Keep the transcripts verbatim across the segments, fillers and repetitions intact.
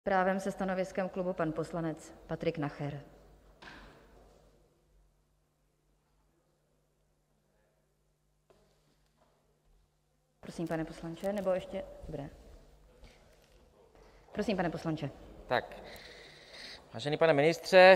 Právem se stanoviskem klubu pan poslanec Patrik Nacher. Prosím, pane poslanče, nebo ještě... Dobré. Prosím, pane poslanče. Tak, vážený pane ministře,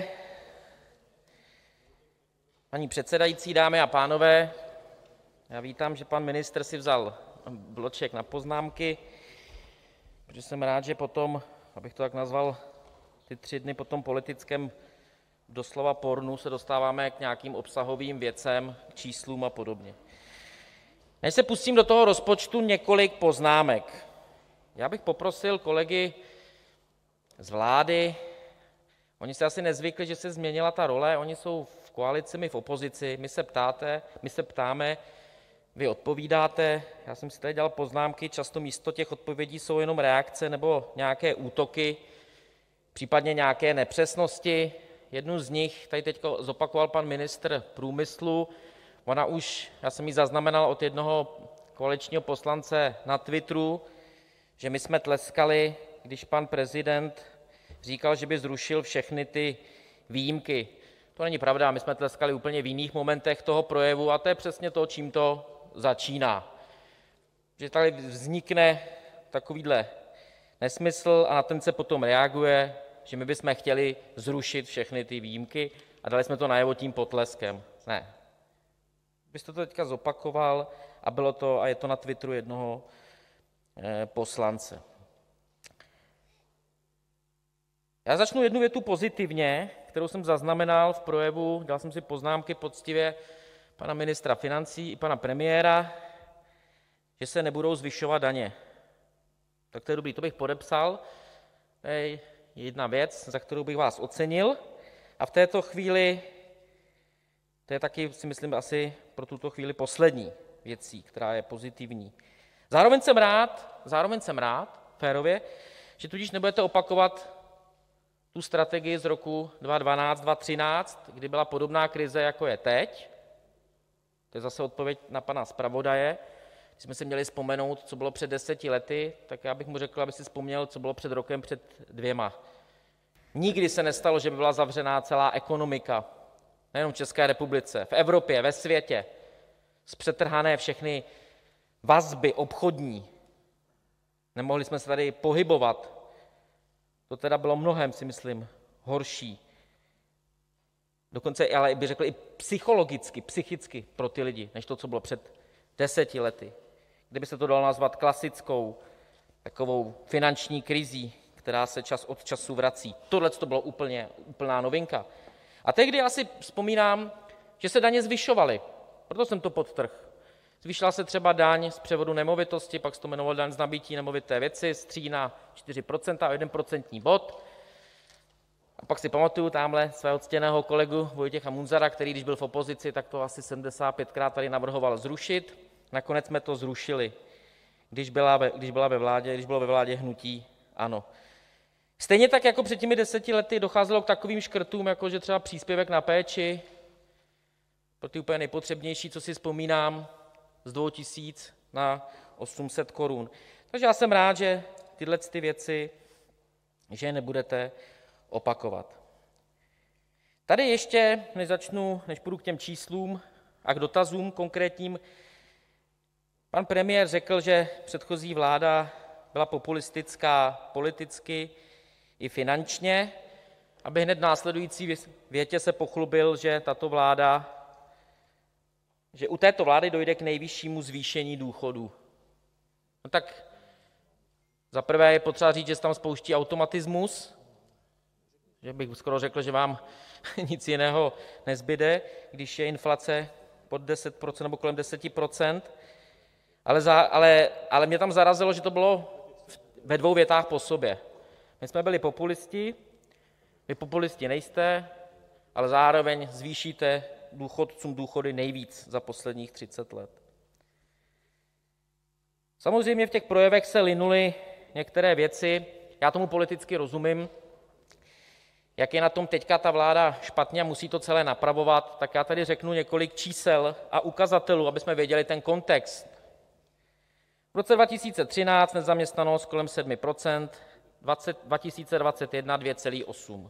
paní předsedající, dámy a pánové, já vítám, že pan ministr si vzal bloček na poznámky, protože jsem rád, že potom, abych to tak nazval, ty tři dny po tom politickém doslova pornu se dostáváme k nějakým obsahovým věcem, k číslům a podobně. Než se pustím do toho rozpočtu, několik poznámek. Já bych poprosil kolegy z vlády, oni si asi nezvykli, že se změnila ta role, oni jsou v koalici, my v opozici, my se ptáte, my se ptáme, vy odpovídáte. Já jsem si tady dělal poznámky, často místo těch odpovědí jsou jenom reakce nebo nějaké útoky, případně nějaké nepřesnosti. Jednu z nich tady teď zopakoval pan ministr průmyslu. Ona už, já jsem ji zaznamenal od jednoho koaličního poslance na Twitteru, že my jsme tleskali, když pan prezident říkal, že by zrušil všechny ty výjimky. To není pravda, my jsme tleskali úplně v jiných momentech toho projevu a to je přesně to, čím to začíná. Že tady vznikne takovýhle nesmysl a na ten se potom reaguje, že my bychom chtěli zrušit všechny ty výjimky a dali jsme to najevo tím potleskem. Ne. Byste to teďka zopakoval a bylo to, a je to na Twitteru jednoho eh, poslance. Já začnu jednu větu pozitivně, kterou jsem zaznamenal v projevu, dal jsem si poznámky poctivě pana ministra financí i pana premiéra, že se nebudou zvyšovat daně. Tak to je dobrý, to bych podepsal. To je jedna věc, za kterou bych vás ocenil. A v této chvíli, to je taky, si myslím, asi pro tuto chvíli poslední věcí, která je pozitivní. Zároveň jsem rád, zároveň jsem rád, férově, že tudíž nebudete opakovat tu strategii z roku dva tisíce dvanáct dva tisíce třináct, kdy byla podobná krize, jako je teď. To je zase odpověď na pana zpravodaje. Když jsme si měli vzpomenout, co bylo před deseti lety, tak já bych mu řekl, aby si vzpomněl, co bylo před rokem, před dvěma. Nikdy se nestalo, že by byla zavřená celá ekonomika, nejenom v České republice, v Evropě, ve světě, zpřetrhané všechny vazby obchodní. Nemohli jsme se tady pohybovat. To teda bylo mnohem, si myslím, horší. Dokonce, ale bych řekl i psychologicky, psychicky pro ty lidi, než to, co bylo před deseti lety. Kdyby se to dalo nazvat klasickou takovou finanční krizí, která se čas od času vrací. Tohle to bylo úplně úplná novinka. A tehdy asi vzpomínám, že se daně zvyšovaly, proto jsem to podtrhl. Zvýšila se třeba daň z převodu nemovitosti, pak se to jmenovalo daň z nabytí nemovité věci z tří na čtyři procenta o jeden procentní bod. A pak si pamatuju tamhle svého ctěného kolegu Vojtěcha Munzara, který když byl v opozici, tak to asi sedmdesát pětkrát tady navrhoval zrušit. Nakonec jsme to zrušili, když, byla ve, když, byla ve vládě, když bylo ve vládě hnutí ANO. Stejně tak jako před těmi deseti lety docházelo k takovým škrtům, jako že třeba příspěvek na péči pro ty úplně nejpotřebnější, co si vzpomínám, z dvou tisíc na osm set korun. Takže já jsem rád, že tyhle ty věci, že je nebudete opakovat. Tady ještě, než začnu, než půjdu k těm číslům a k dotazům konkrétním, pan premiér řekl, že předchozí vláda byla populistická politicky i finančně, aby hned v následující větě se pochlubil, že tato vláda, že u této vlády dojde k nejvyššímu zvýšení důchodů. No tak za prvé je potřeba říct, že se tam spouští automatismus, že bych skoro řekl, že vám nic jiného nezbyde, když je inflace pod deset procent nebo kolem deset procent. Ale, za, ale, ale mě tam zarazilo, že to bylo ve dvou větách po sobě. My jsme byli populisti, vy populisti nejste, ale zároveň zvýšíte důchodcům důchody nejvíc za posledních třicet let. Samozřejmě v těch projevech se linuly některé věci, já tomu politicky rozumím, jak je na tom teďka ta vláda špatně a musí to celé napravovat, tak já tady řeknu několik čísel a ukazatelů, aby jsme věděli ten kontext. V roce dva tisíce třináct nezaměstnanost kolem sedm procent, dva tisíce dvacet jedna dvě celá osm.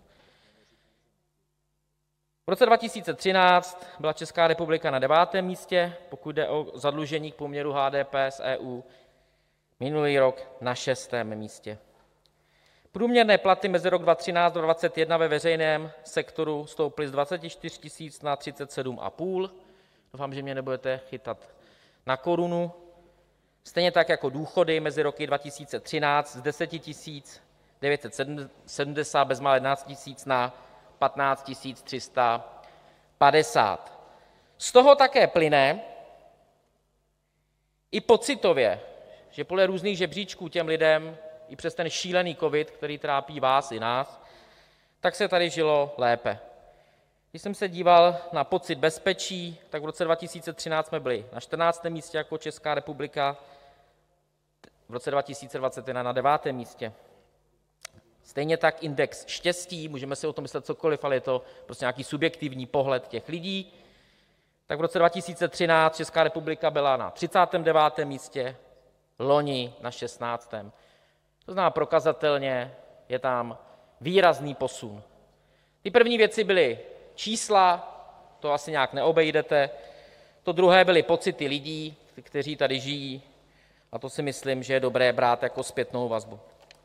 V roce dva tisíce třináct byla Česká republika na devátém místě, pokud jde o zadlužení k poměru H D P s E U, minulý rok na šestém místě. Průměrné platy mezi rok dva tisíce třináct a dva tisíce dvacet jedna ve veřejném sektoru stouply z dvacet čtyři tisíc na třicet sedm a půl. Doufám, že mě nebudete chytat na korunu. Stejně tak jako důchody mezi roky dva tisíce třináct z deset tisíc devět set sedmdesát, bezmála jedenáct tisíc, na patnáct tisíc tři sta padesát. Z toho také plyne i pocitově, že podle různých žebříčků těm lidem i přes ten šílený covid, který trápí vás i nás, tak se tady žilo lépe. Když jsem se díval na pocit bezpečí, tak v roce dva tisíce třináct jsme byli na čtrnáctém místě jako Česká republika, v roce dva tisíce dvacet jedna na devátém místě. Stejně tak index štěstí, můžeme si o tom myslet cokoliv, ale je to prostě nějaký subjektivní pohled těch lidí. Tak v roce dva tisíce třináct Česká republika byla na třicátém devátém místě, loni na šestnáctém To znamená, prokazatelně je tam výrazný posun. Ty první věci byly čísla, to asi nějak neobejdete. To druhé byly pocity lidí, kteří tady žijí, a to si myslím, že je dobré brát jako zpětnou vazbu.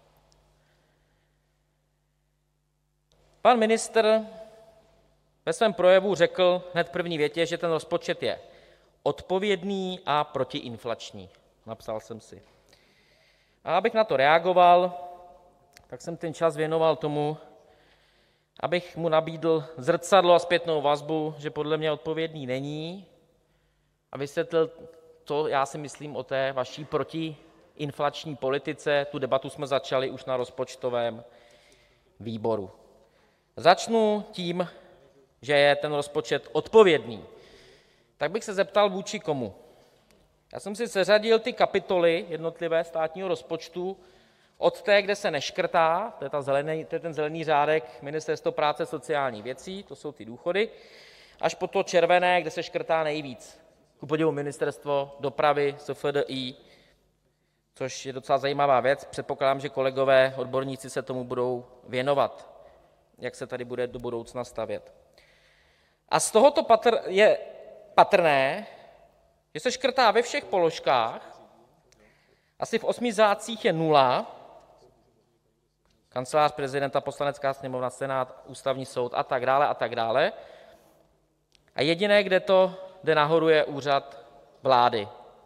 Pan ministr ve svém projevu řekl hned v první větě, že ten rozpočet je odpovědný a protiinflační. Napsal jsem si. A abych na to reagoval, tak jsem ten čas věnoval tomu, abych mu nabídl zrcadlo a zpětnou vazbu, že podle mě odpovědný není, a vysvětlil to, já si myslím, o té vaší protiinflační politice. Tu debatu jsme začali už na rozpočtovém výboru. Začnu tím, že je ten rozpočet odpovědný. Tak bych se zeptal, vůči komu. Já jsem si seřadil ty kapitoly jednotlivé státního rozpočtu od té, kde se neškrtá, to je, ta zelený, to je ten zelený řádek Ministerstvo práce a sociálních věcí, to jsou ty důchody, až po to červené, kde se škrtá nejvíc. Ku podivu Ministerstvo dopravy, S F D I, což je docela zajímavá věc. Předpokládám, že kolegové odborníci se tomu budou věnovat, jak se tady bude do budoucna stavět. A z tohoto patr je patrné, že se škrtá ve všech položkách, asi v osmi zácích je nula, Kancelář prezidenta, Poslanecká sněmovna, Senát, Ústavní soud a tak dále a tak dále. A jediné, kde to jde nahoru, je Úřad vlády.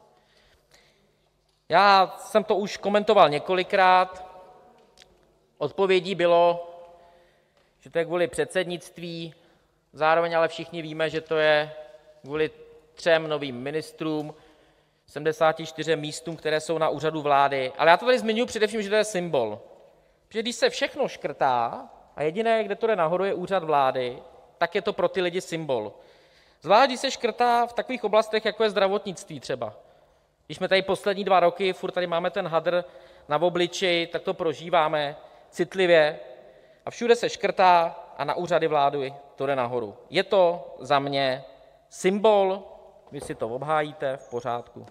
Já jsem to už komentoval několikrát. Odpovědí bylo, že to je kvůli předsednictví, zároveň ale všichni víme, že to je kvůli třem novým ministrům, sedmdesáti čtyřem místům, které jsou na Úřadu vlády. Ale já to tady zmiňuji především, že to je symbol. Protože když se všechno škrtá a jediné, kde to jde nahoru, je Úřad vlády, tak je to pro ty lidi symbol. Zvlášť když se škrtá v takových oblastech, jako je zdravotnictví třeba. Když jsme tady poslední dva roky, furt tady máme ten hadr na obličeji, tak to prožíváme citlivě. A všude se škrtá a na úřady vlády to jde nahoru. Je to za mě symbol, vy si to obhájíte, v pořádku.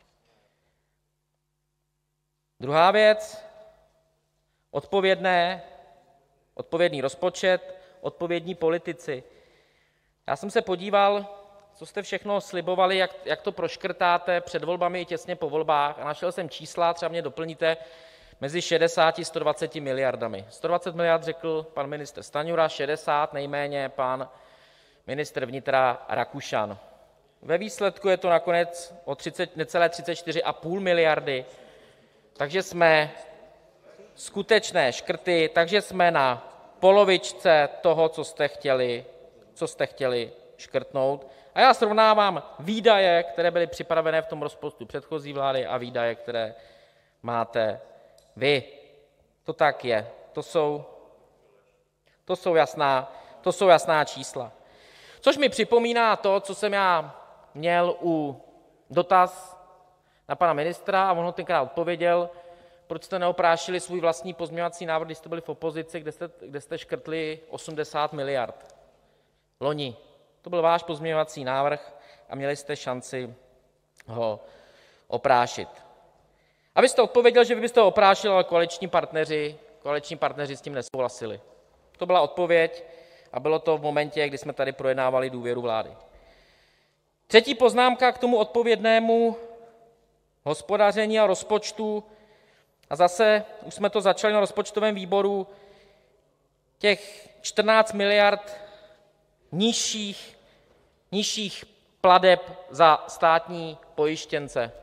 Druhá věc, odpovědné, odpovědný rozpočet, odpovědní politici. Já jsem se podíval, co jste všechno slibovali, jak, jak to proškrtáte před volbami i těsně po volbách, a našel jsem čísla, třeba mě doplníte, mezi šedesát a sto dvacet miliardami. sto dvacet miliard řekl pan ministr Stanjura, šedesát nejméně pan ministr vnitra Rakušan. Ve výsledku je to nakonec o třicet, necelé třicet čtyři a půl miliardy, takže jsme skutečné škrty, takže jsme na polovičce toho, co jste chtěli, co jste chtěli škrtnout. A já srovnávám výdaje, které byly připravené v tom rozpočtu předchozí vlády, a výdaje, které máte vy. To tak je. To jsou, to jsou, jasná, to jsou jasná čísla. Což mi připomíná to, co jsem já měl u dotaz na pana ministra, a on ho tenkrát odpověděl, proč jste neoprášili svůj vlastní pozměňovací návrh, když jste byli v opozici, kde jste, kde jste škrtli osmdesát miliard. Loni. To byl váš pozměňovací návrh a měli jste šanci ho oprášit. A vy jste odpověděl, že vy byste ho oprášil, ale koaliční partneři koaliční partneři s tím nesouhlasili. To byla odpověď a bylo to v momentě, kdy jsme tady projednávali důvěru vlády. Třetí poznámka k tomu odpovědnému hospodaření a rozpočtu. A zase už jsme to začali na rozpočtovém výboru. Těch čtrnáct miliard nižších, nižších plateb za státní pojištěnce.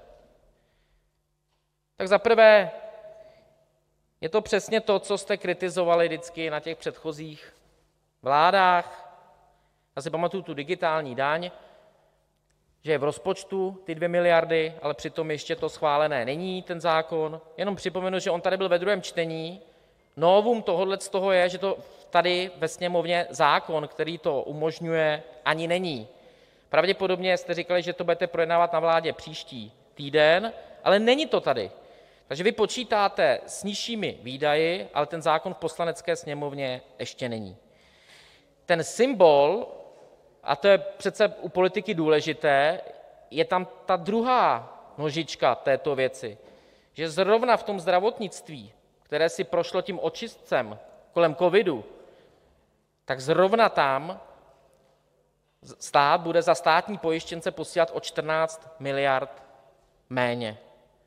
Tak za prvé je to přesně to, co jste kritizovali vždycky na těch předchozích vládách. Já si pamatuju tu digitální daň, že je v rozpočtu ty dvě miliardy, ale přitom ještě to schválené není, ten zákon. Jenom připomenu, že on tady byl ve druhém čtení. Novum tohohle z toho je, že to tady ve sněmovně zákon, který to umožňuje, ani není. Pravděpodobně jste říkali, že to budete projednávat na vládě příští týden, ale není to tady. Takže vy počítáte s nižšími výdaji, ale ten zákon v Poslanecké sněmovně ještě není. Ten symbol, a to je přece u politiky důležité, je tam ta druhá nožička této věci, že zrovna v tom zdravotnictví, které si prošlo tím očistcem kolem covidu, tak zrovna tam stát bude za státní pojištěnce posílat o čtrnáct miliard méně.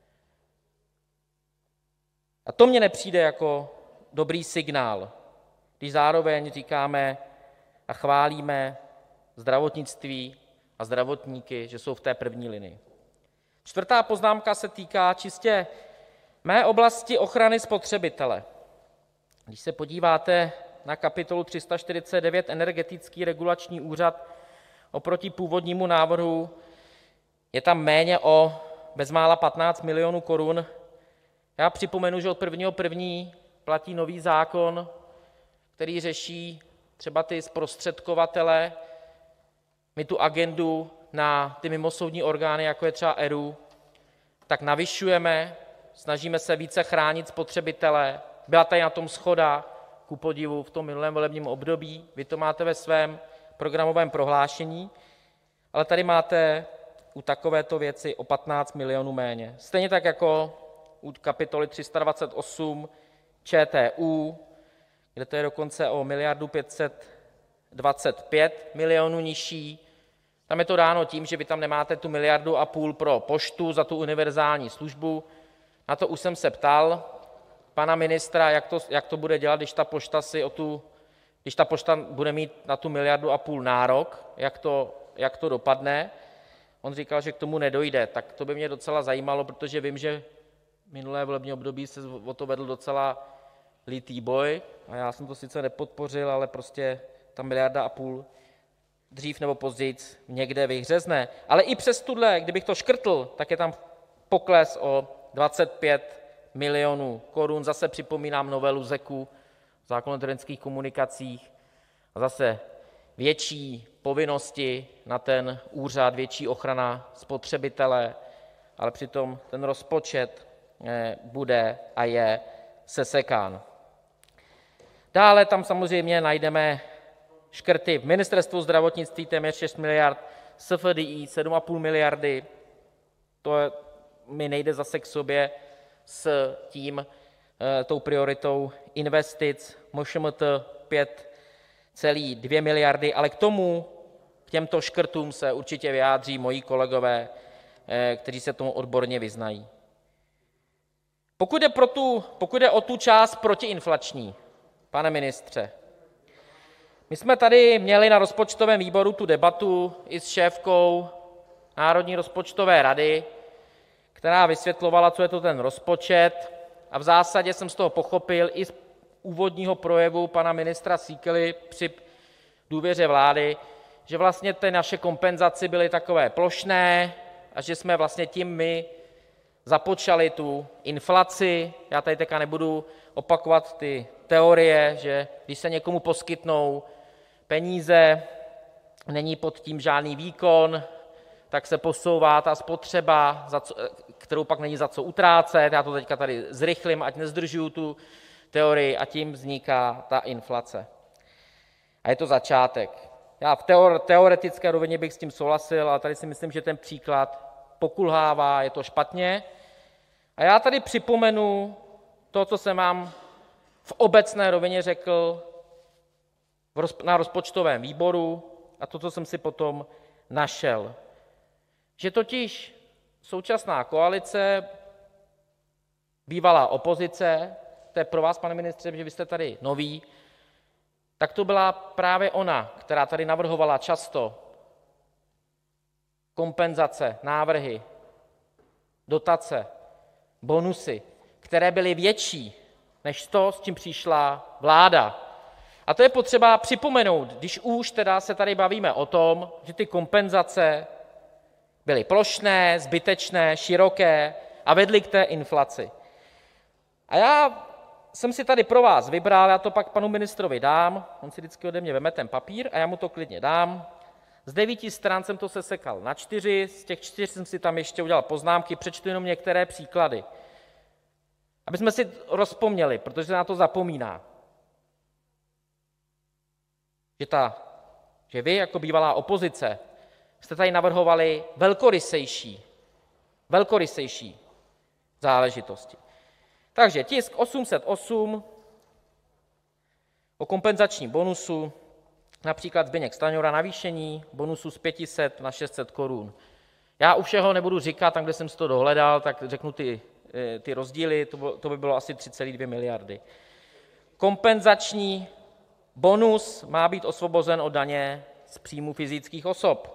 A to mně nepřijde jako dobrý signál, když zároveň říkáme a chválíme zdravotnictví a zdravotníky, že jsou v té první linii. Čtvrtá poznámka se týká čistě mé oblasti ochrany spotřebitele. Když se podíváte na kapitolu tři sta čtyřicet devět Energetický regulační úřad, oproti původnímu návrhu je tam méně o bezmála patnáct milionů korun. Já připomenu, že od prvního prvního platí nový zákon, který řeší třeba ty zprostředkovatele. My tu agendu na ty mimosoudní orgány, jako je třeba ERÚ, tak navyšujeme, snažíme se více chránit spotřebitele. Byla tady na tom shoda, ku podivu, v tom minulém volebním období. Vy to máte ve svém programovém prohlášení, ale tady máte u takovéto věci o patnáct milionů méně. Stejně tak jako u kapitoly tři sta dvacet osm ČTÚ, kde to je dokonce o miliardu pět set dvacet pět milionů nižší. Tam je to dáno tím, že vy tam nemáte tu miliardu a půl pro poštu za tu univerzální službu. Na to už jsem se ptal pana ministra, jak to, jak to bude dělat, když ta pošta si o tu, když ta pošta bude mít na tu miliardu a půl nárok, jak to, jak to dopadne. On říkal, že k tomu nedojde. Tak to by mě docela zajímalo, protože vím, že minulé volební období se o to vedl docela litý boj a já jsem to sice nepodpořil, ale prostě ta miliarda a půl dřív nebo později někde vyhřezne. Ale i přes tuhle, kdybych to škrtl, tak je tam pokles o dvacet pět milionů korun. Zase připomínám novelu ZEKu, zákon o elektronických komunikacích, a zase větší povinnosti na ten úřad, větší ochrana spotřebitele, ale přitom ten rozpočet bude a je sesekán. Dále tam samozřejmě najdeme škrty v Ministerstvu zdravotnictví téměř šest miliard, SFDI sedm a půl miliardy, to mi nejde zase k sobě s tím, tou prioritou investic, MŠMT pět celá dvě miliardy, ale k tomu, k těmto škrtům se určitě vyjádří moji kolegové, kteří se tomu odborně vyznají. Pokud jde, pro tu, pokud jde o tu část protiinflační, pane ministře, my jsme tady měli na rozpočtovém výboru tu debatu i s šéfkou Národní rozpočtové rady, která vysvětlovala, co je to ten rozpočet, a v zásadě jsem z toho pochopil i z úvodního projevu pana ministra Síkely při důvěře vlády, že vlastně ty naše kompenzace byly takové plošné a že jsme vlastně tím my započali tu inflaci. Já tady teďka nebudu opakovat ty teorie, že když se někomu poskytnou peníze, není pod tím žádný výkon, tak se posouvá ta spotřeba, za co, kterou pak není za co utrácet. Já to teďka tady zrychlím, ať nezdržuju tu teorii, a tím vzniká ta inflace. A je to začátek. Já v teoretické rovině bych s tím souhlasil, ale tady si myslím, že ten příklad pokulhává, je to špatně. A já tady připomenu to, co jsem vám v v obecné rovině řekl na rozpočtovém výboru, a to, co jsem si potom našel, že totiž současná koalice, bývalá opozice, to je pro vás, pane ministře, že vy jste tady nový, tak to byla právě ona, která tady navrhovala často kompenzace, návrhy, dotace, bonusy, které byly větší než to, s čím přišla vláda. A to je potřeba připomenout, když už teda se tady bavíme o tom, že ty kompenzace byly plošné, zbytečné, široké a vedly k té inflaci. A já jsem si tady pro vás vybral, já to pak panu ministrovi dám, on si vždycky ode mě veme ten papír a já mu to klidně dám. Z devíti stran jsem to sesekal na čtyři, z těch čtyř jsem si tam ještě udělal poznámky, přečtu jenom některé příklady, aby jsme si rozpomněli, protože se na to zapomíná. Že, ta, že vy jako bývalá opozice jste tady navrhovali velkorysejší, velkorysejší záležitosti. Takže tisk osm set osm o kompenzačním bonusu, například Zbyněk Stanjura, navýšení bonusu z pět set na šest set korun. Já u všeho nebudu říkat, tam, kde jsem si to dohledal, tak řeknu ty, ty rozdíly, to, bylo, to by bylo asi tři celé dvě miliardy. Kompenzační bonus má být osvobozen od daně z příjmu fyzických osob.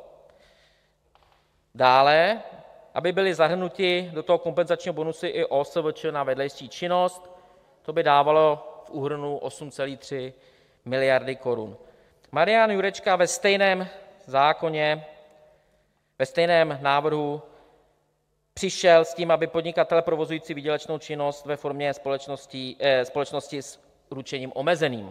Dále, aby byly zahrnuti do toho kompenzačního bonusu i O S V Č na vedlejší činnost, to by dávalo v úhrnu osm celé tři miliardy korun. Marian Jurečka ve stejném zákoně, ve stejném návrhu přišel s tím, aby podnikatel provozující výdělečnou činnost ve formě společnosti, eh, společnosti s ručením omezeným.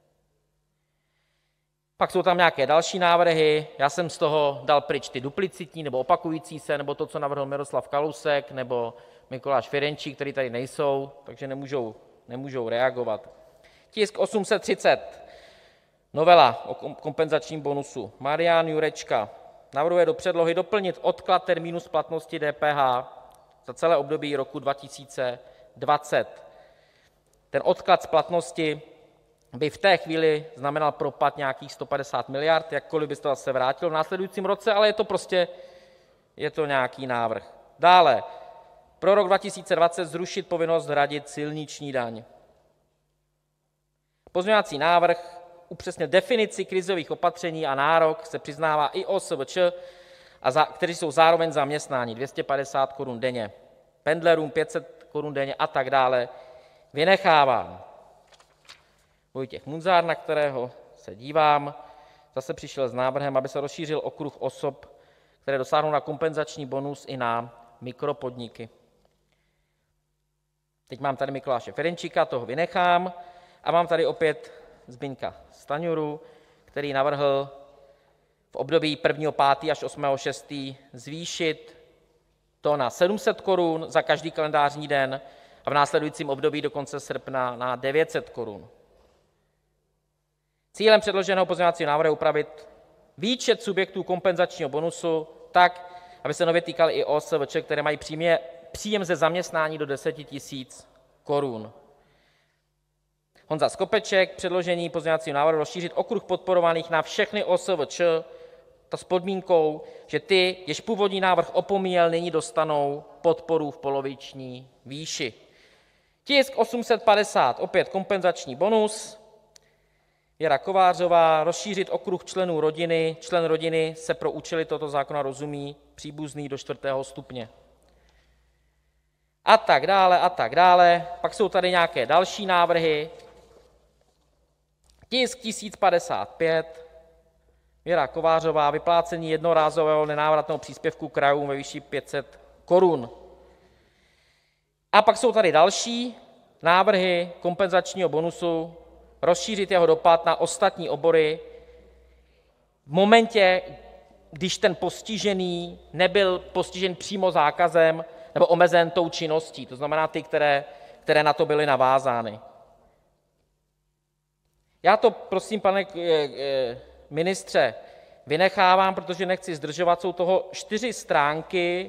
Pak jsou tam nějaké další návrhy, já jsem z toho dal pryč ty duplicitní nebo opakující se, nebo to, co navrhl Miroslav Kalousek nebo Mikuláš Ferjenčík, který tady nejsou, takže nemůžou, nemůžou reagovat. Tisk osm set třicet, novela o kompenzačním bonusu. Marian Jurečka navrhuje do předlohy doplnit odklad termínu splatnosti D P H za celé období roku dva tisíce dvacet. Ten odklad splatnosti by v té chvíli znamenal propad nějakých sto padesát miliard, jakkoliv by se to zase vrátilo v následujícím roce, ale je to prostě je to nějaký návrh. Dále, pro rok dva tisíce dvacet zrušit povinnost hradit silniční daň. Pozměňovací návrh upřesnil definici krizových opatření a nárok se přiznává i O S V Č, a za, kteří jsou zároveň zaměstnáni, dvě stě padesát korun denně, pendlerům pět set korun denně a tak dále, vynecháván. Vojtěch Munzar, na kterého se dívám, zase přišel s návrhem, aby se rozšířil okruh osob, které dosáhnou na kompenzační bonus i na mikropodniky. Teď mám tady Mikuláše Ferjenčíka, toho vynechám, a mám tady opět Zbyňka Stanjuru, který navrhl v období prvního pátého až osmého šestého zvýšit to na sedm set korun za každý kalendářní den a v následujícím období do konce srpna na devět set korun. Cílem předloženého pozměňovacího návrhu je upravit výčet subjektů kompenzačního bonusu tak, aby se nově týkal i O S V Č, které mají přímě, příjem ze zaměstnání do deset tisíc korun. Honza Skopeček, předložení pozměňovacího návrhu rozšířit okruh podporovaných na všechny O S V Č, to s podmínkou, že ty, jež původní návrh opomíjel, nyní dostanou podporu v poloviční výši. Tisk osm set padesát, opět kompenzační bonus. Věra Kovářová, rozšířit okruh členů rodiny. Člen rodiny se pro účely tohoto zákona rozumí příbuzný do čtvrtého stupně. A tak dále, a tak dále. Pak jsou tady nějaké další návrhy. Tisk tisíc padesát pět, Věra Kovářová, vyplácení jednorázového nenávratného příspěvku krajům ve výši pět set korun. A pak jsou tady další návrhy kompenzačního bonusu, rozšířit jeho dopad na ostatní obory v momentě, když ten postižený nebyl postižen přímo zákazem nebo omezen tou činností, to znamená ty, které, které na to byly navázány. Já to, prosím, pane ministře, vynechávám, protože nechci zdržovat. Jsou toho čtyři stránky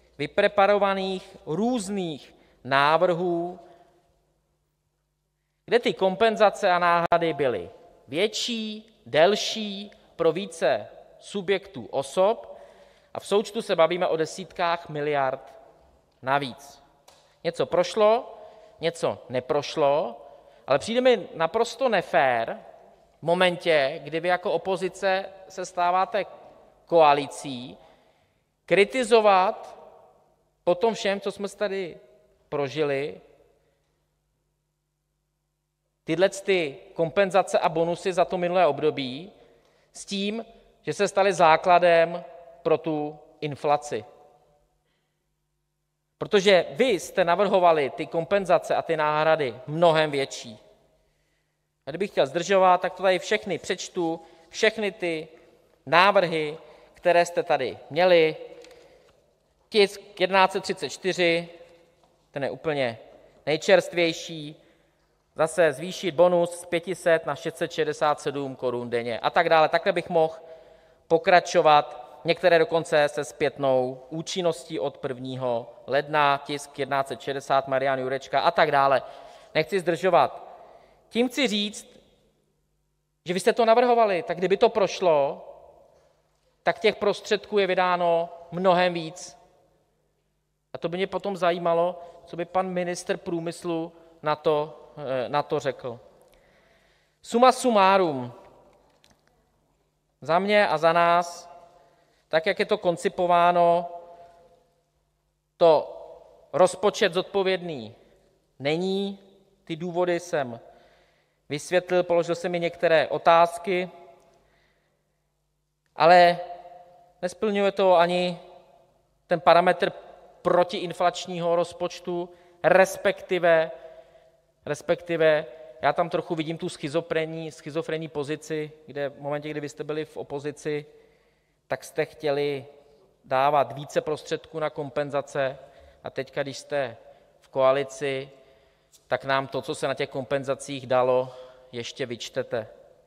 vypreparovaných různých návrhů. kde ty kompenzace a náhrady byly větší, delší, pro více subjektů, osob, a v součtu se bavíme o desítkách miliard navíc. Něco prošlo, něco neprošlo, ale přijde mi naprosto nefér v momentě, kdy vy jako opozice se stáváte koalicí, kritizovat po tom všem, co jsme tady prožili, tyhle ty kompenzace a bonusy za to minulé období s tím, že se staly základem pro tu inflaci. Protože vy jste navrhovali ty kompenzace a ty náhrady mnohem větší. A kdybych chtěl zdržovat, tak to tady všechny přečtu, všechny ty návrhy, které jste tady měli. Tisk tisíc sto třicet čtyři, ten je úplně nejčerstvější, zase zvýšit bonus z pět set na šest set šedesát sedm korun denně a tak dále. Takhle bych mohl pokračovat, některé dokonce se zpětnou účinností od prvního ledna, tisk tisíc sto šedesát, Marian Jurečka a tak dále. Nechci zdržovat. Tím chci říct, že vy jste to navrhovali, tak kdyby to prošlo, tak těch prostředků je vydáno mnohem víc. A to by mě potom zajímalo, co by pan ministr průmyslu na to, na to řekl. Suma sumárum, za mě a za nás, tak jak je to koncipováno, to rozpočet zodpovědný není. Ty důvody jsem vysvětlil, položil jsem mi některé otázky, ale nesplňuje to ani ten parametr protiinflačního rozpočtu, respektive, respektive já tam trochu vidím tu schizofrenní, schizofrenní pozici, kde v momentě, kdy vy jste byli v opozici, tak jste chtěli dávat více prostředků na kompenzace a teď, když jste v koalici, tak nám to, co se na těch kompenzacích dalo, ještě vyčtete.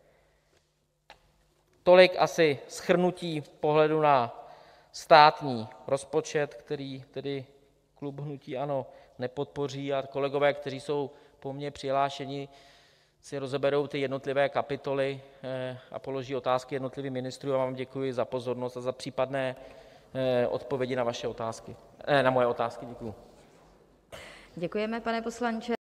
Tolik asi shrnutí pohledu na státní rozpočet, který tedy klub hnutí ANO nepodpoří, a kolegové, kteří jsou po mně přihlášeni, si rozeberou ty jednotlivé kapitoly a položí otázky jednotlivým ministrům. Já vám děkuji za pozornost a za případné odpovědi na vaše otázky, na moje otázky. Děkuji. Děkujeme, pane poslanče.